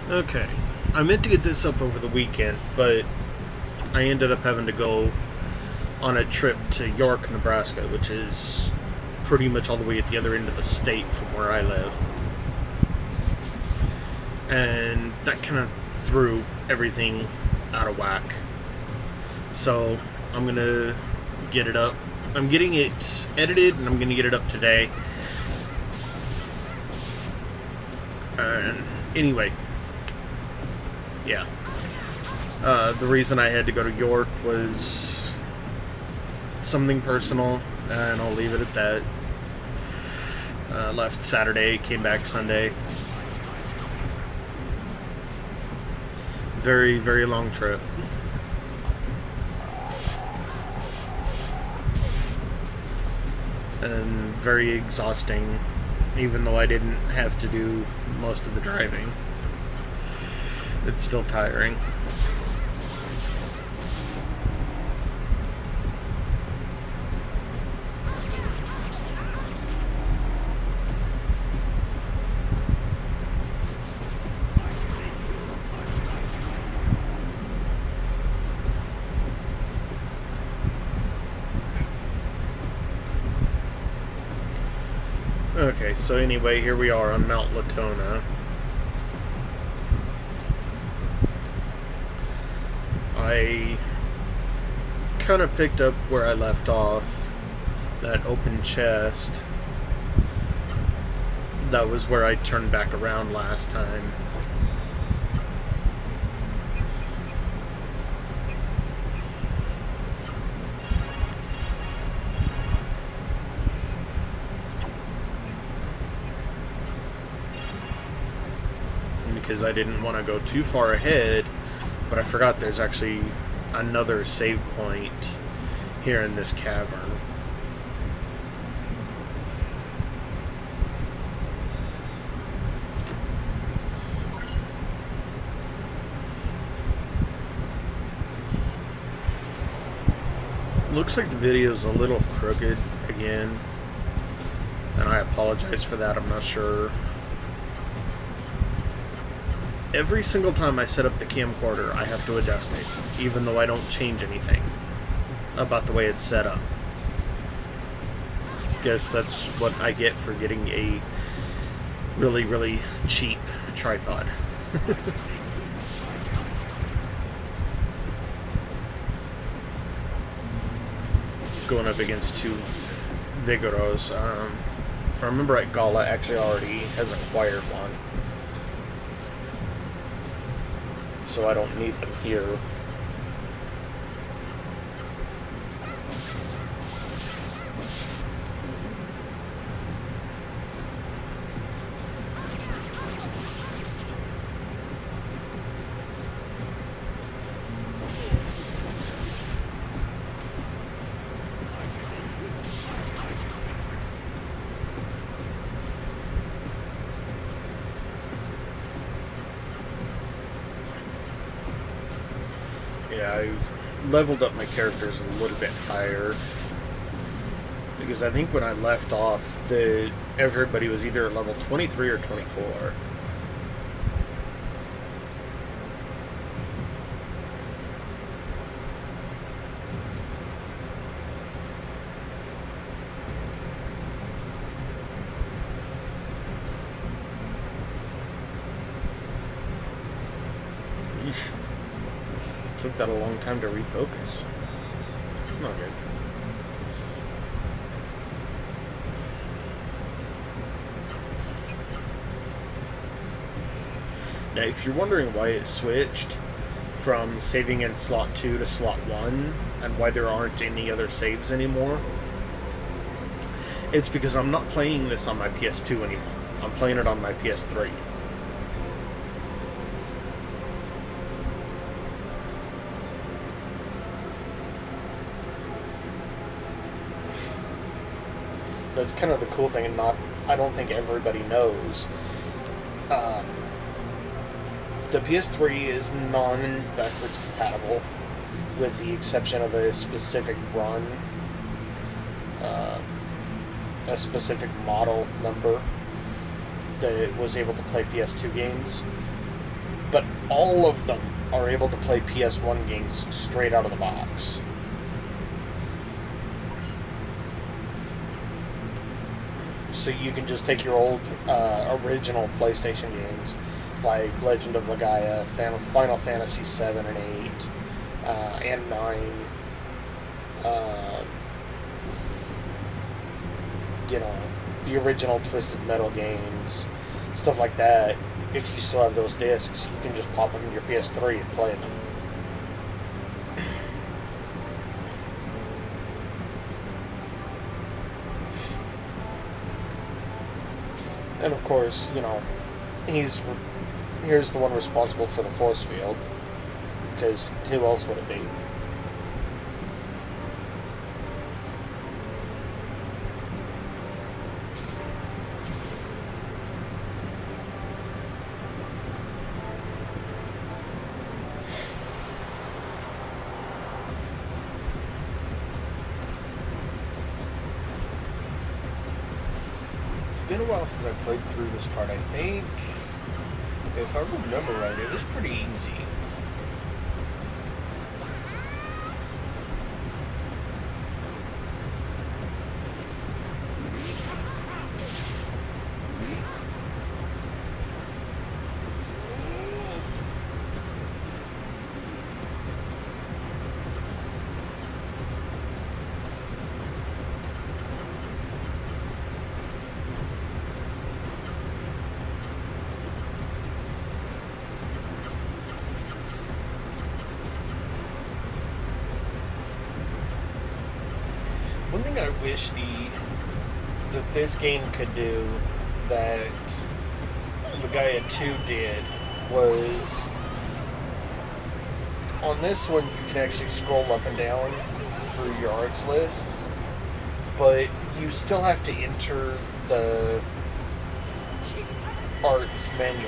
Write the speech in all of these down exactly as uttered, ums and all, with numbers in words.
Okay, I meant to get this up over the weekend, but I ended up having to go on a trip to York, Nebraska, which is pretty much all the way at the other end of the state from where I live. And that kind of threw everything out of whack. So I'm going to get it up. I'm getting it edited, and I'm going to get it up today. And anyway, yeah. Uh, the reason I had to go to York was something personal, and I'll leave it at that. Uh, left Saturday, came back Sunday. Very, very long trip. And very exhausting, even though I didn't have to do most of the driving. It's still tiring. Okay, so anyway, here we are on Mount Latona. I kind of picked up where I left off, that open chest. That was where I turned back around last time. Because I didn't want to go too far ahead, but I forgot there's actually another save point here in this cavern. Looks like the video's a little crooked again, and I apologize for that. I'm not sure. Every single time I set up the camcorder, I have to adjust it, even though I don't change anything about the way it's set up. Guess that's what I get for getting a really, really cheap tripod. Going up against two Viggoros. Um, if I remember right, Gala actually already has acquired one. So I don't need them here. Yeah, I leveled up my characters a little bit higher, because I think when I left off, the everybody was either level twenty-three or twenty-four. Yeesh. Took that a long time to refocus. It's not good. Now, if you're wondering why it switched from saving in slot two to slot one, and why there aren't any other saves anymore, it's because I'm not playing this on my P S two anymore. I'm playing it on my P S three. That's kind of the cool thing, and not, I don't think everybody knows. Um, the P S three is non-backwards compatible, with the exception of a specific run, uh, a specific model number that was able to play P S two games. but all of them are able to play P S one games straight out of the box. So you can just take your old uh, original PlayStation games, like Legend of Legaia, Final Fantasy seven and eight, uh, and nine, uh, you know, the original Twisted Metal games, stuff like that. If you still have those discs, you can just pop them in your P S three and play them. And of course, you know, he's here's the one responsible for the force field, because who else would it be? It's been a while since I played through this part. I think, if I remember right, it was pretty easy. One thing I wish the that this game could do that Legaia two did was, on this one you can actually scroll up and down through your arts list, but you still have to enter the arts manually.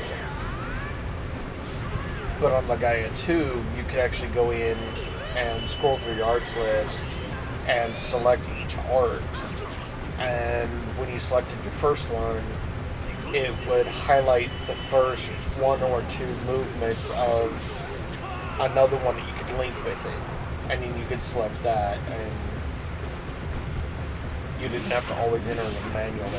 But on Legaia two, you could actually go in and scroll through your arts list and select each art, and when you selected your first one, it would highlight the first one or two movements of another one that you could link with it, and then you could select that, and you didn't have to always enter them manually.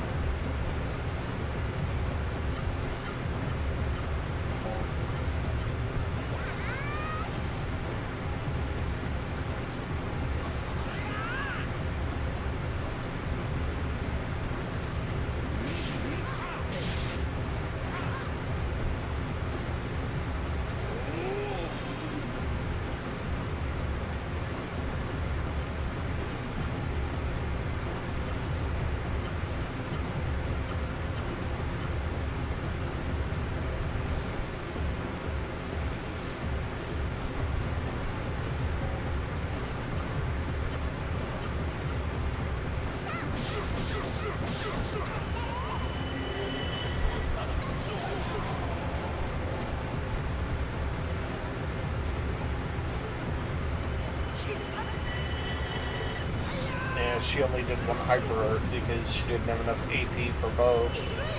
She only did one hyper art because she didn't have enough A P for both.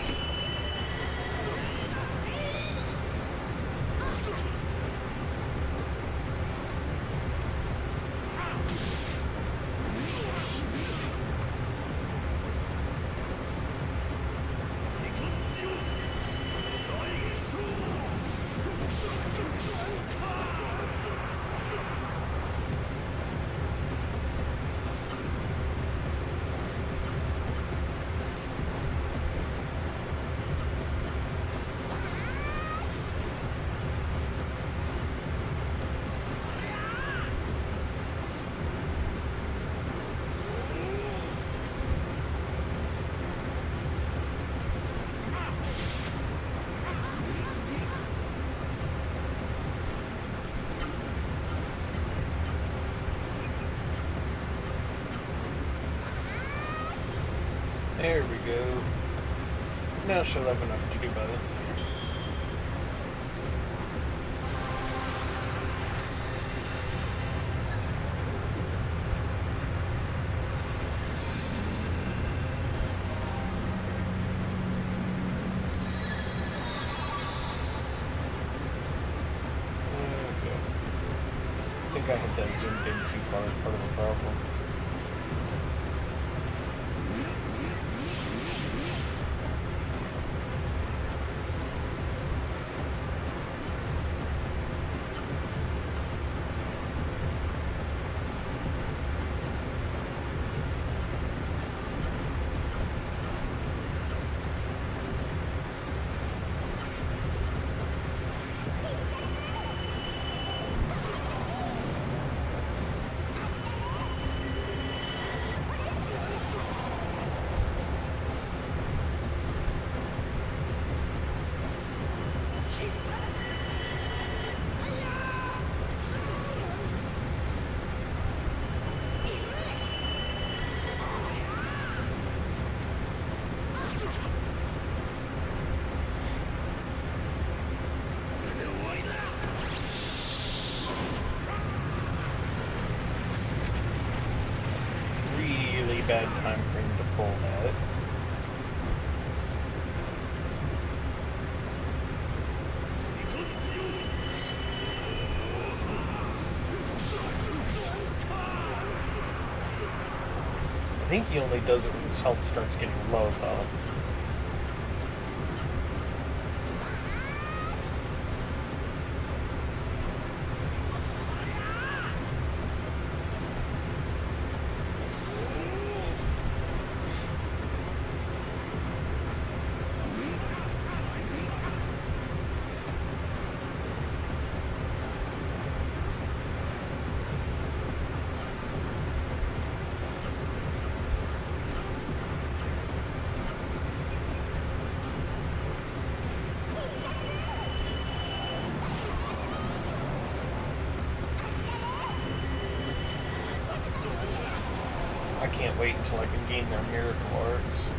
There we go. Now she'll have enough to do both. think I hit that zoomed in too far as part of the problem. Bad time frame to pull that. I think he only does it when his health starts getting low, though. I can't wait until I can gain their miracle arts.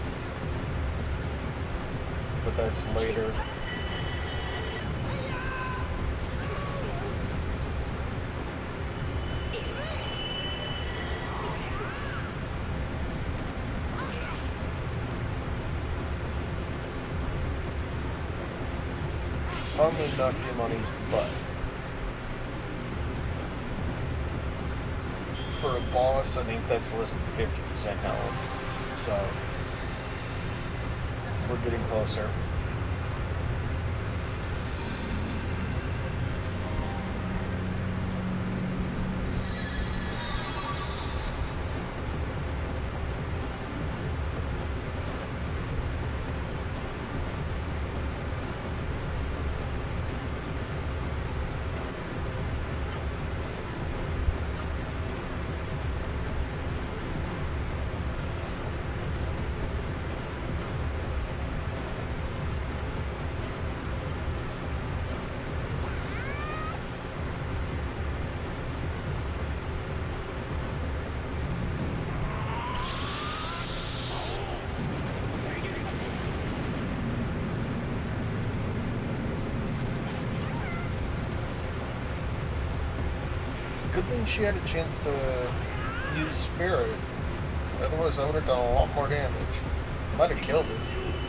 But that's later. Finally knocked him on his butt. For a boss, I think that's less than fifty percent health. So, we're getting closer. Good thing she had a chance to use Spirit. Otherwise, I would have done a lot more damage. Might have killed her.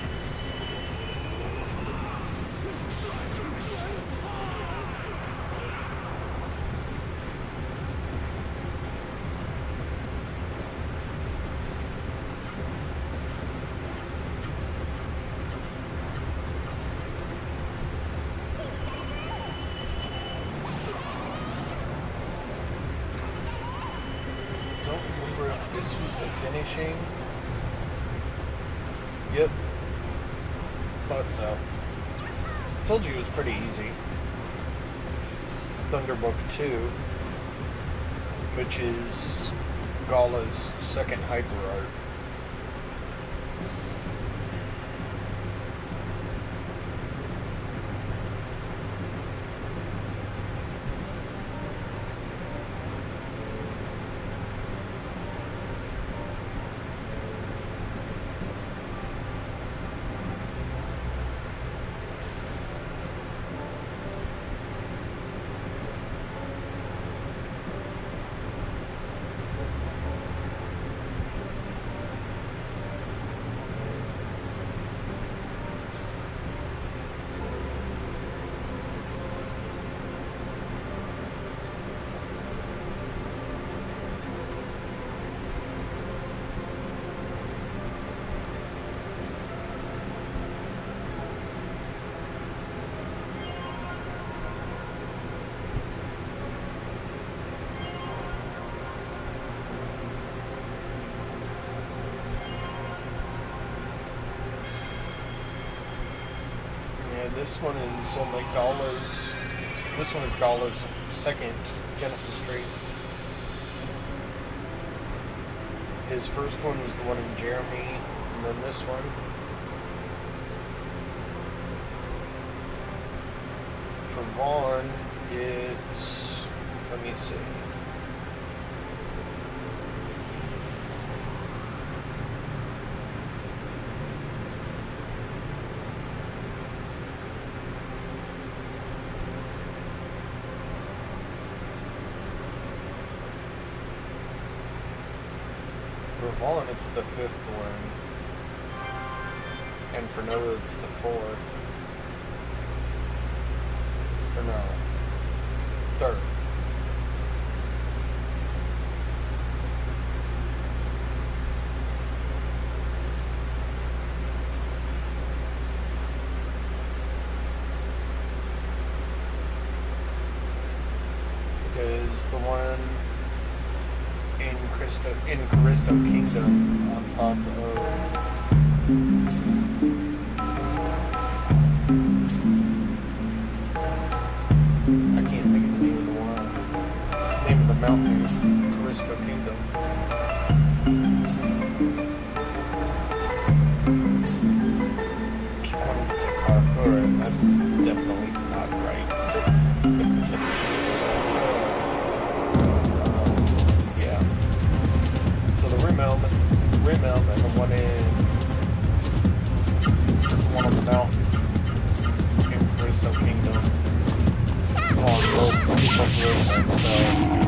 This was the finishing. Yep. Thought so. Told you it was pretty easy. Thunderbook two, which is Gala's second hyper art. this one is only Gala's. This one is Gala's second Genesis Street. His first one was the one in Jeremy, and then this one. For Vaughn, it's, let me see. For Vaughn, it's the fifth one. And for Noah, it's the fourth. Or no. Third. Because the one in Cristo, in Callisto Kingdom on top of I can't think of the name of the one. Name of the mountain in Callisto Kingdom. Keep wanting to say Karakura, and that's definitely not right. Rim Elm, Rim Elm, and the one in the one on the mountain in Callisto Kingdom on both both roads. So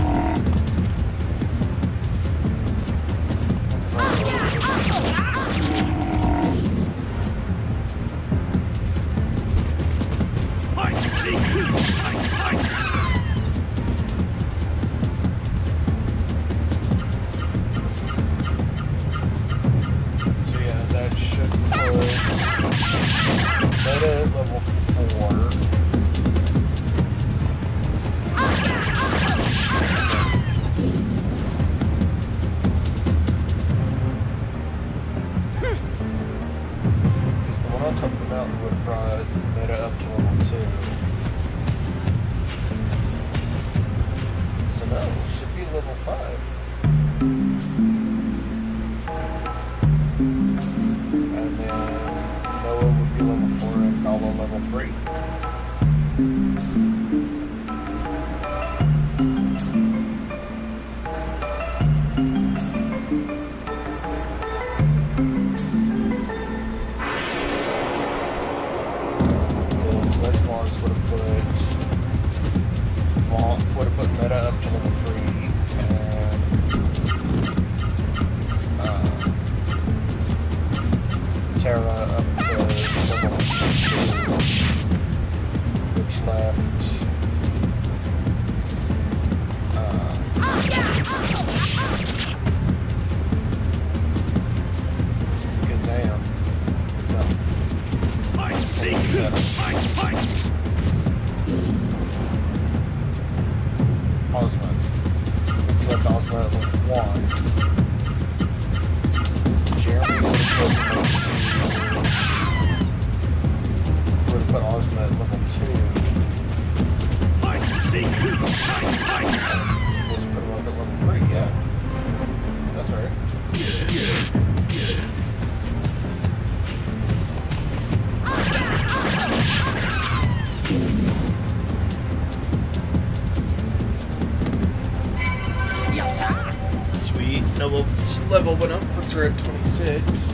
level went up, puts her at twenty-six.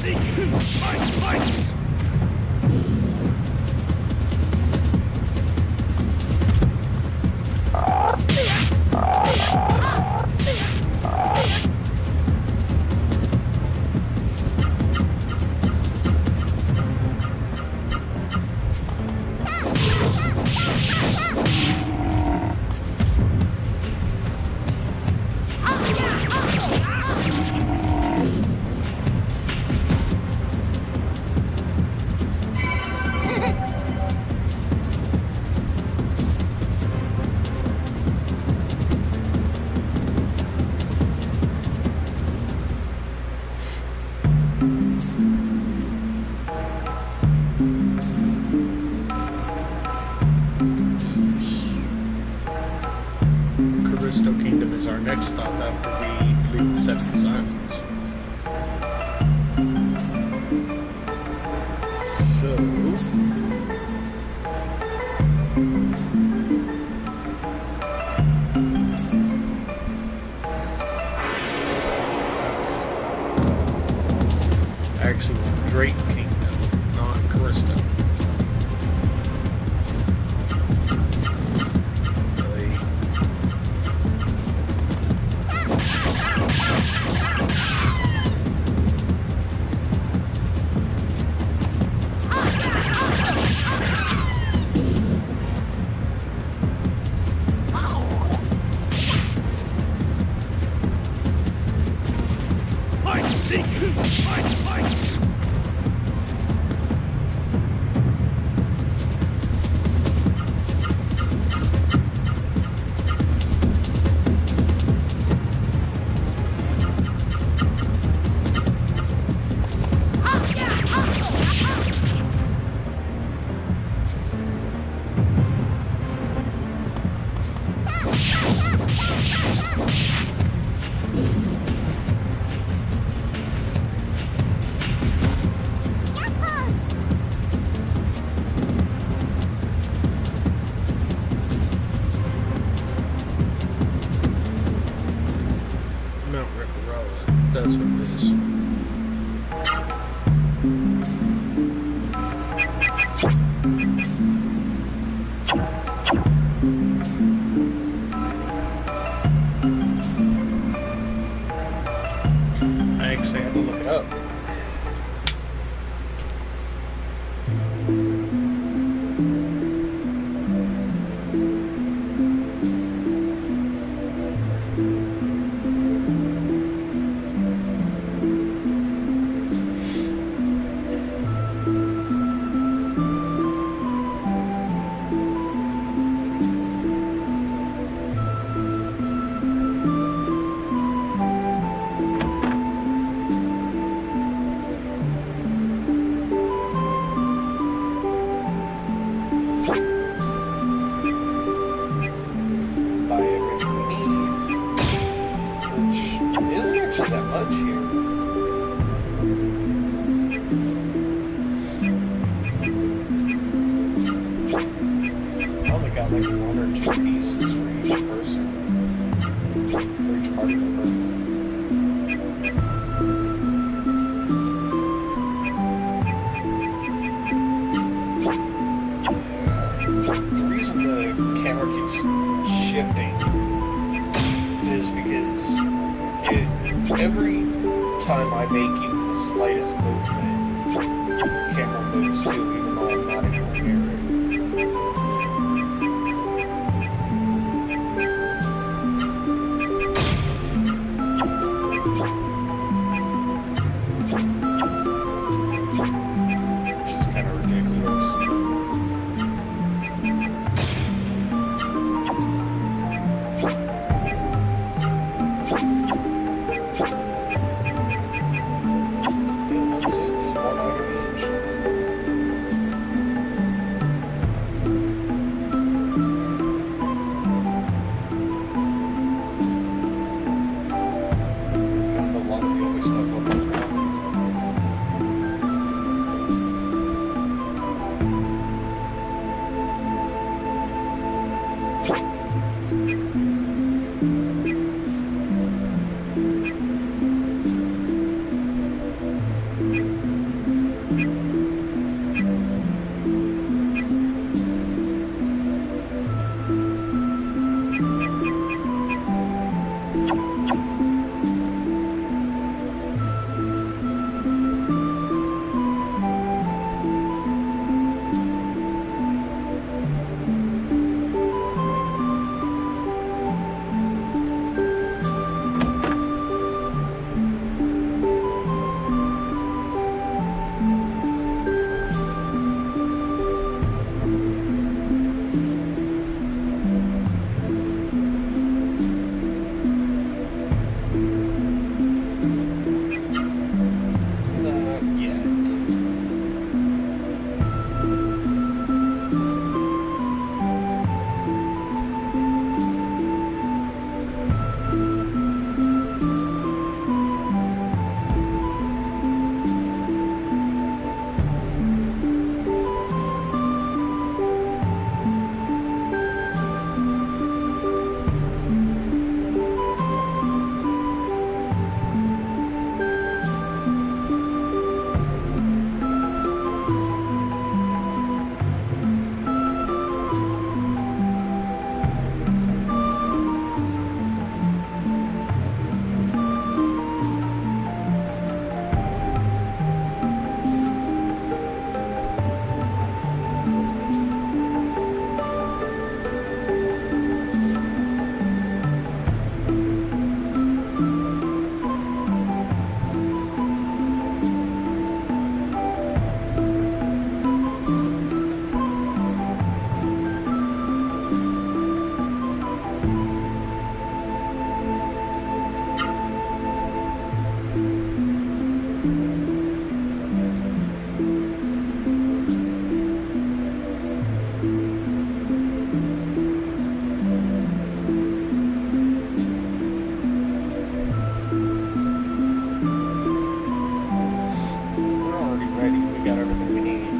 Callisto Kingdom is our next stop after we leave the Seven Islands. So... actually, Drake Kingdom, not Callisto. That's what it is. I actually had to look it up. Every time I make even the slightest movement, the camera moves too, even though I'm not anywhere near it. Which is kind of ridiculous. we got everything we need.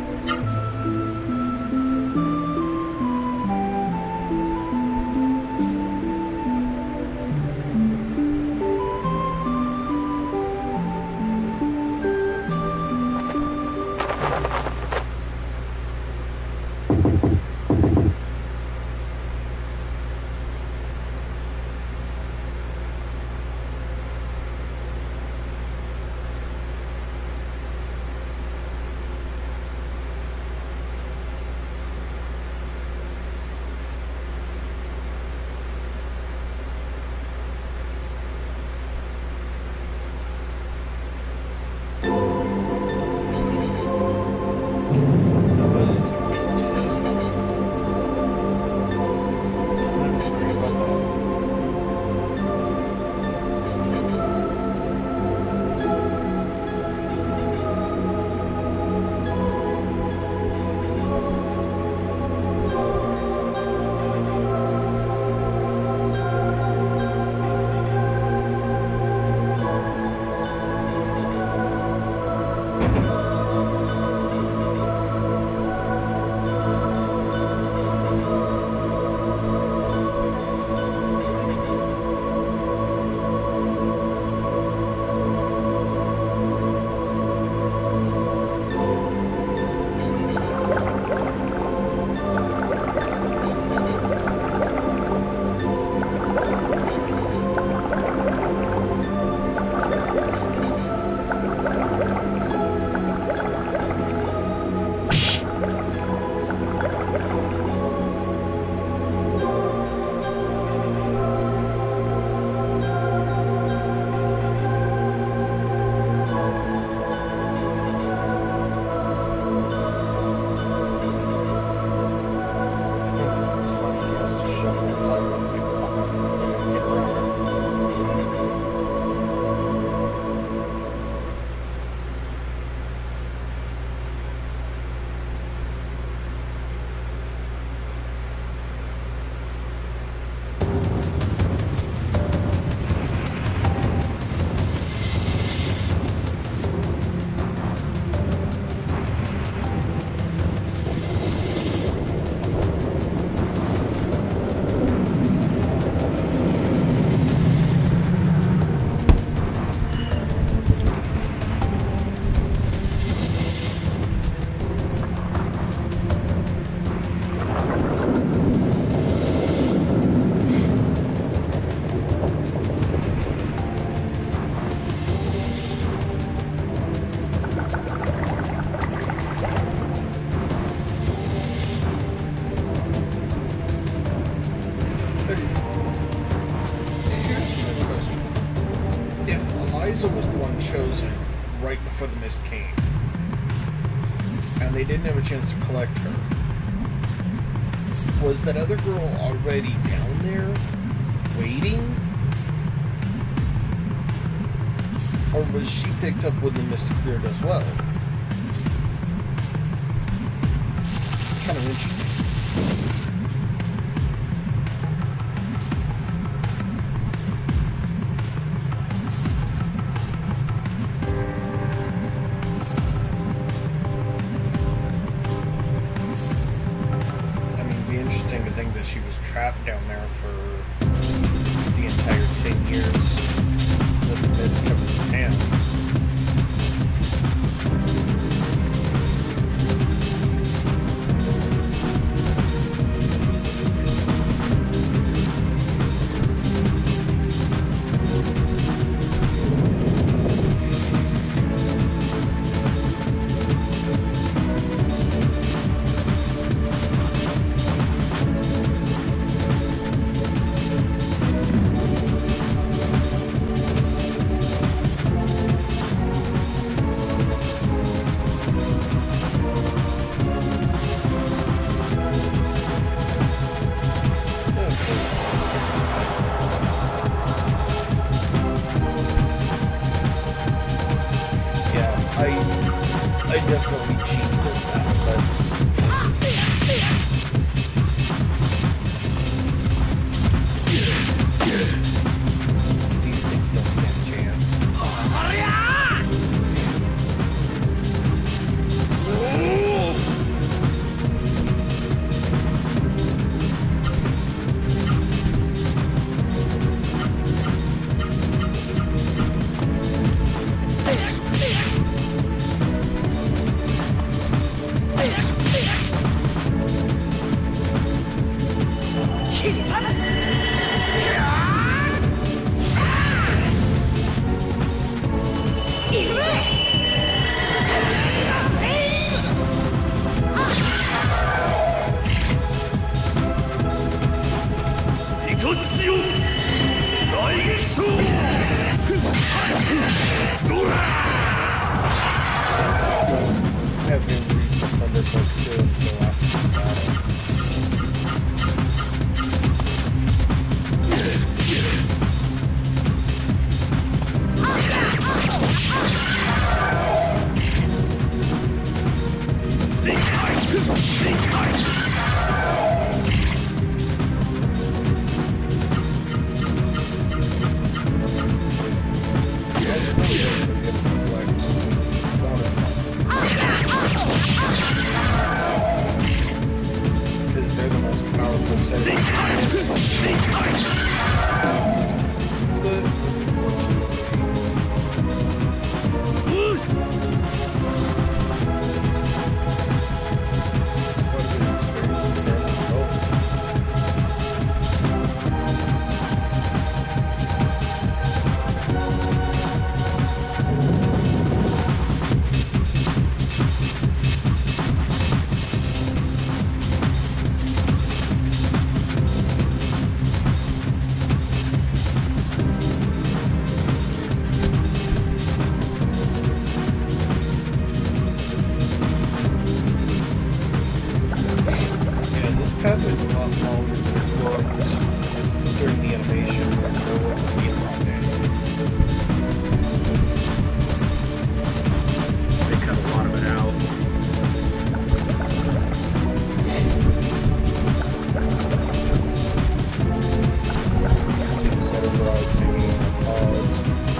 Chosen right before the mist came, and they didn't have a chance to collect her. Was that other girl already down there waiting, or was she picked up when the mist cleared as well? Kind of interesting. She was trapped down there for the entire ten years that the mist covered Japan. I definitely cheated that. That's... These things don't stand a chance. have him read the Thunderbolt too until after the battle. Snake bite! Snake bite! Because they're the most powerful set of Snake bite! Loose! path is a lot longer than it was during the animation or what would be around there. They cut a lot of it out. You can see the center brides hanging on the pods.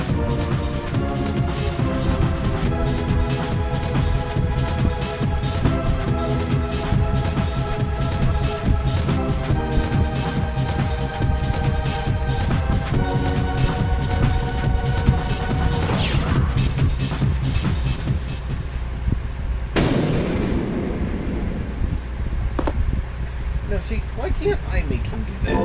Now see, why can't I make him do that?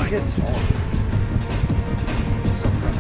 hits hard. So good.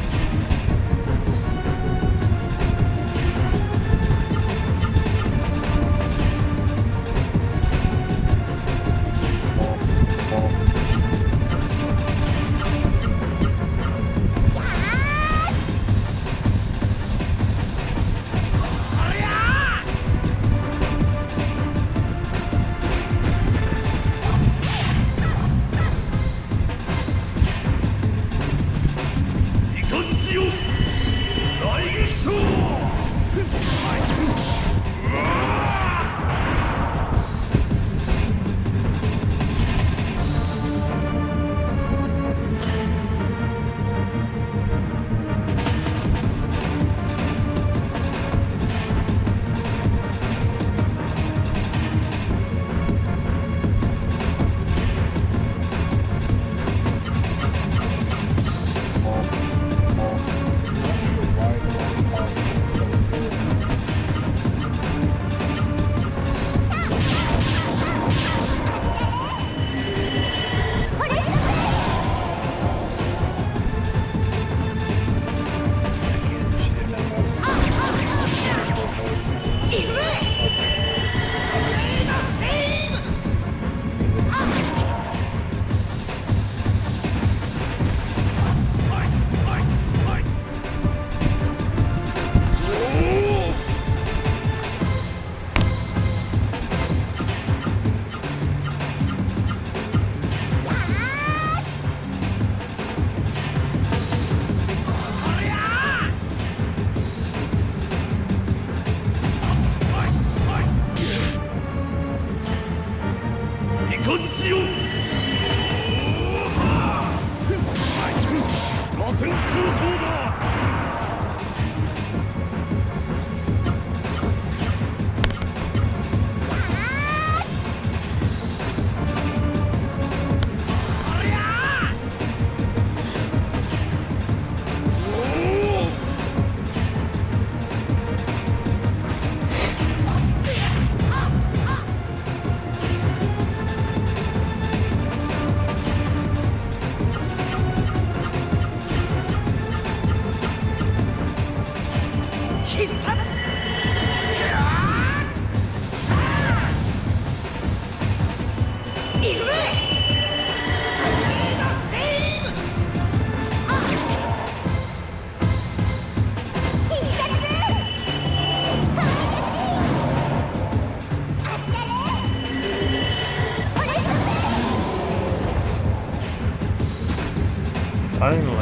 Finally,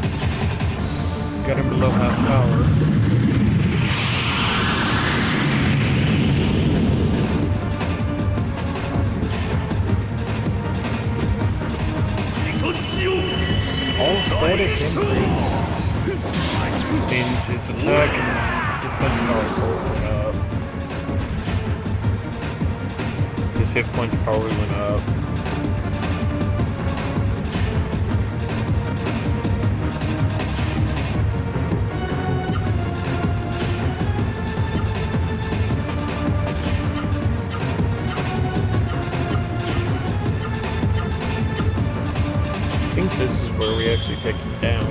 got him below half power. All status increased, and his attack and defense power both went up. His hit points probably went up. I think this is where we actually take him down.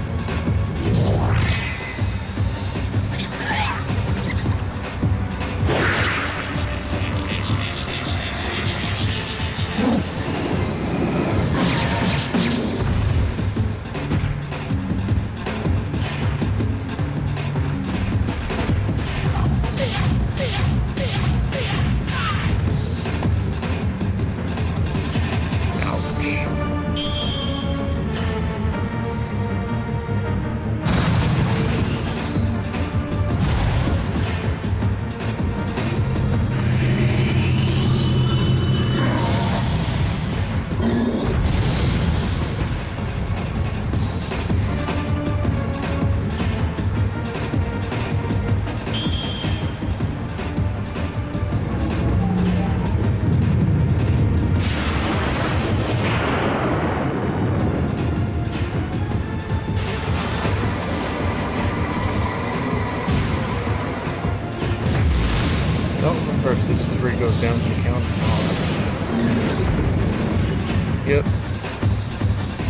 First, this is where he goes down to the counter. Yep.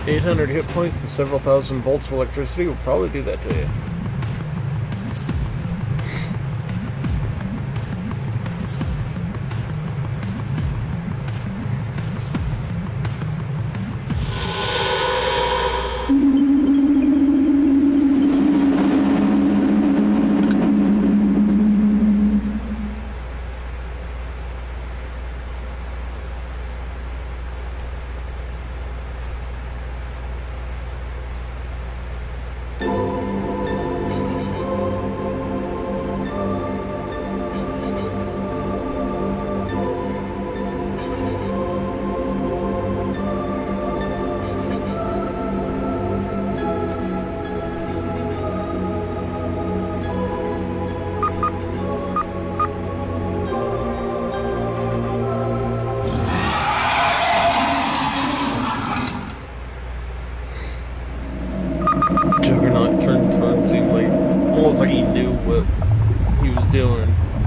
eight hundred hit points and several thousand volts of electricity will probably do that to you. Juggernaut turned towards him like almost like he knew what he was doing.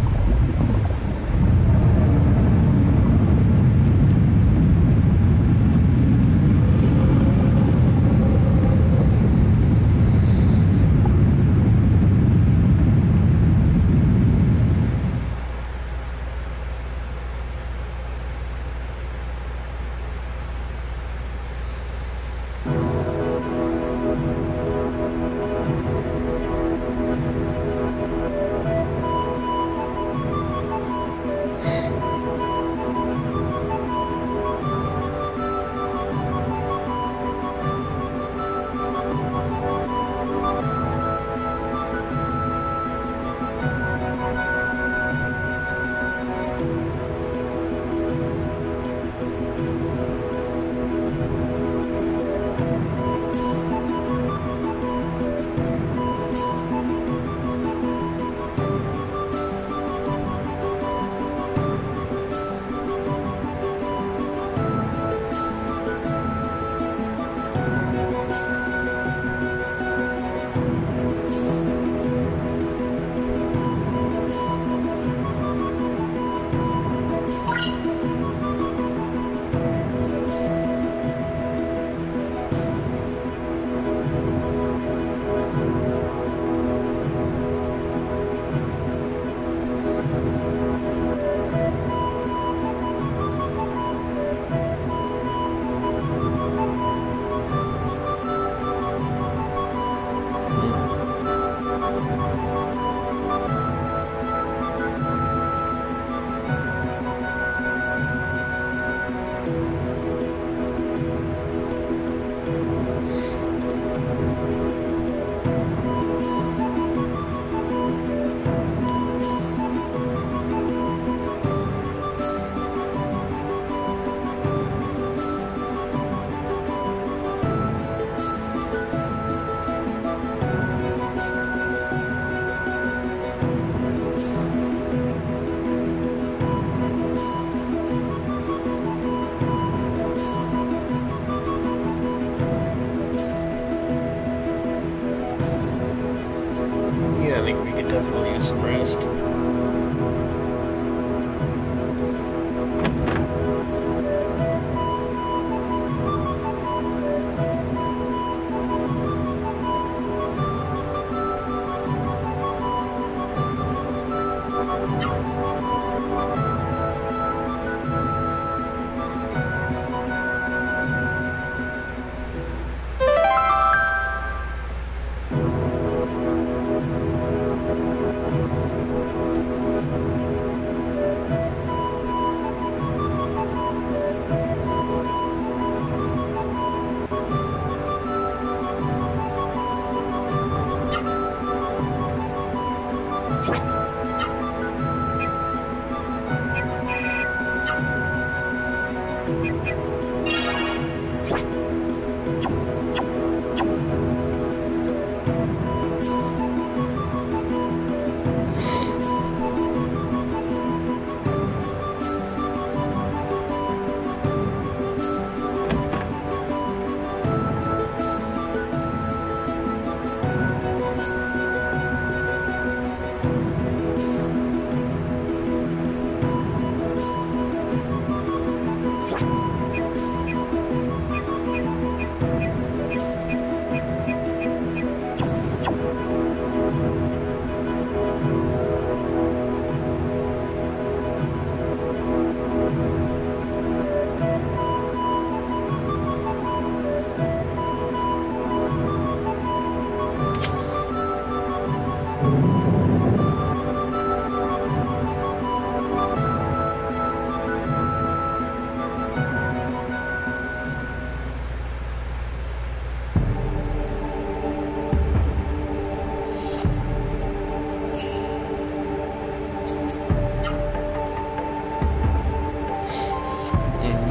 Definitely use some rest.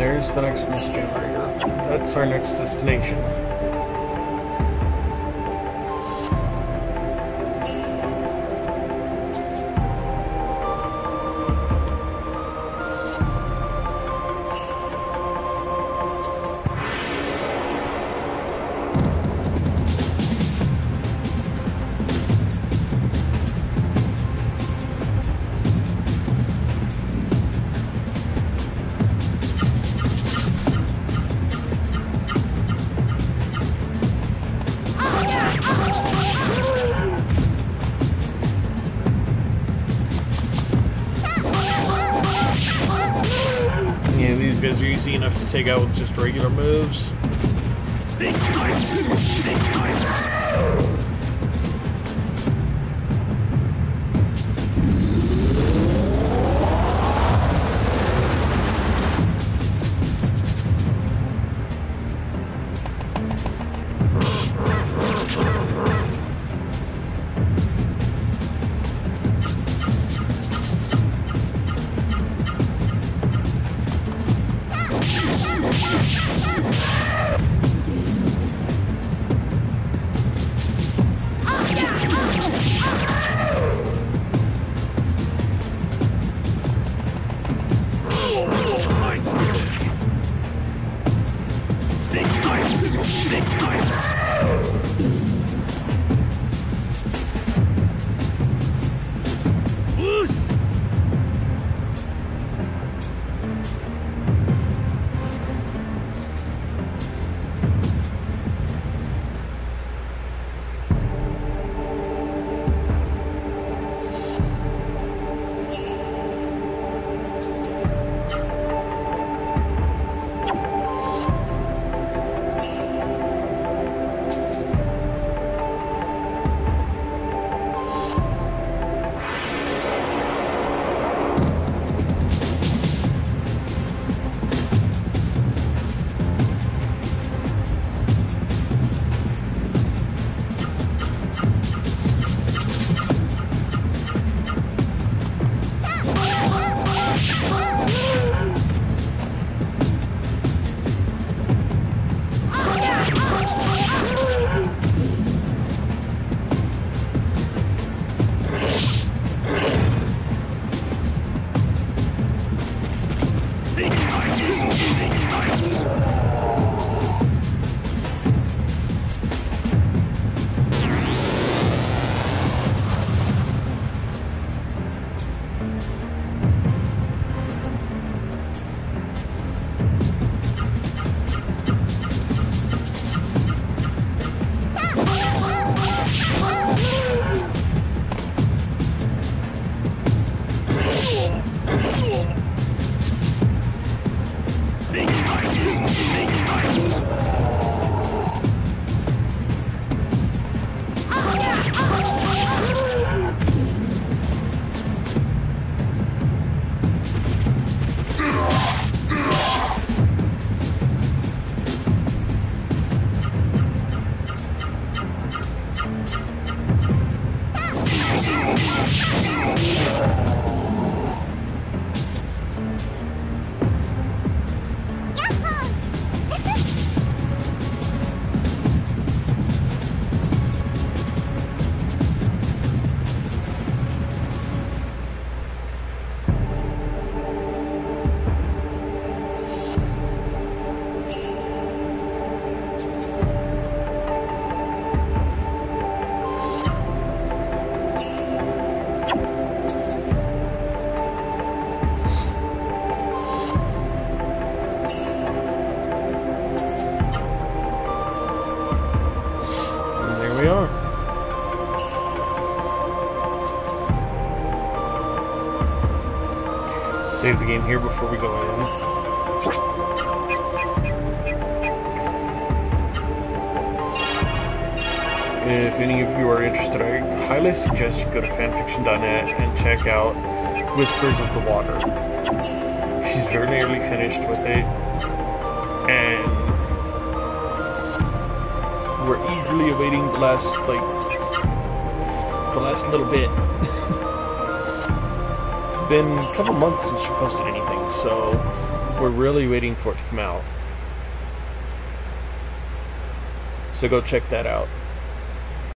there's the next mist generator. That's our next destination. Guys are easy enough to take out with just regular moves. Snake eyes! Snake eyes! We are. Save the game here before we go in. If any of you are interested, I highly suggest you go to fanfiction dot net and check out Whispers of the Water. She's very nearly finished with it, and we're eagerly awaiting the last, like, the last little bit. It's been a couple months since she posted anything, so we're really waiting for it to come out. So go check that out.